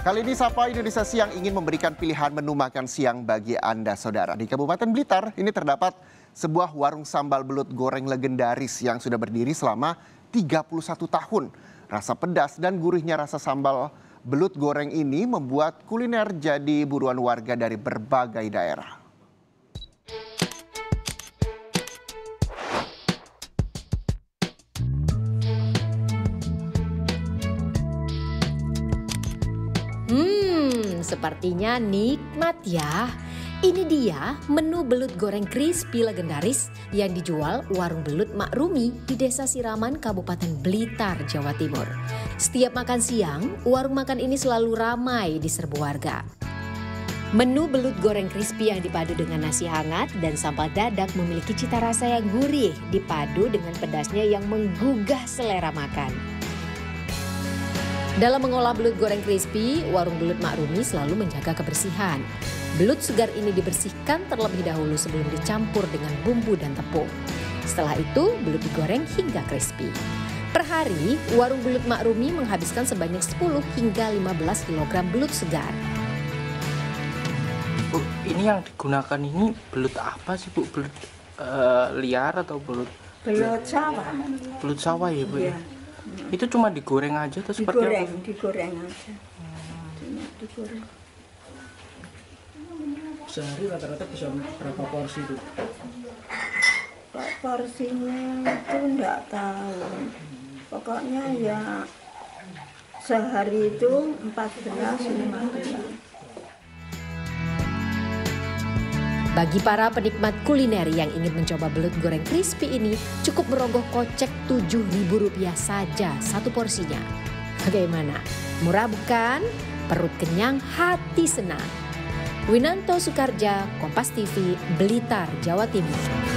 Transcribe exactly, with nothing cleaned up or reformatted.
Kali ini Sapa Indonesia Siang ingin memberikan pilihan menu makan siang bagi Anda saudara. Di Kabupaten Blitar ini terdapat sebuah warung sambal belut goreng legendaris yang sudah berdiri selama tiga puluh satu tahun. Rasa pedas dan gurihnya rasa sambal belut goreng ini membuat kuliner jadi buruan warga dari berbagai daerah. Hmm, sepertinya nikmat ya. Ini dia menu belut goreng crispy legendaris yang dijual warung belut Mak Rumi di Desa Siraman, Kabupaten Blitar, Jawa Timur. Setiap makan siang, warung makan ini selalu ramai diserbu warga. Menu belut goreng crispy yang dipadu dengan nasi hangat dan sambal dadak memiliki cita rasa yang gurih dipadu dengan pedasnya yang menggugah selera makan. Dalam mengolah belut goreng crispy, warung belut Mak Rumi selalu menjaga kebersihan. Belut segar ini dibersihkan terlebih dahulu sebelum dicampur dengan bumbu dan tepung. Setelah itu, belut digoreng hingga crispy. Per hari, warung belut Mak Rumi menghabiskan sebanyak sepuluh hingga lima belas kilogram belut segar. Bu, ini yang digunakan ini belut apa sih Bu? Belut uh, liar atau belut? Belut sawah. Belut sawah ya Bu ya? Ya. Itu cuma digoreng aja atau seperti Digoreng, apa? digoreng aja. Cuma digoreng. Sehari rata-rata bisa berapa porsi itu? Pak porsinya itu enggak tahu. Pokoknya ya sehari itu empat belas lima belas. Bagi para penikmat kuliner yang ingin mencoba belut goreng crispy ini, cukup merogoh kocek tujuh ribu rupiah saja satu porsinya. Bagaimana? Murah bukan? Perut kenyang, hati senang. Winanto Soekarja, Kompas T V, Blitar, Jawa Timur.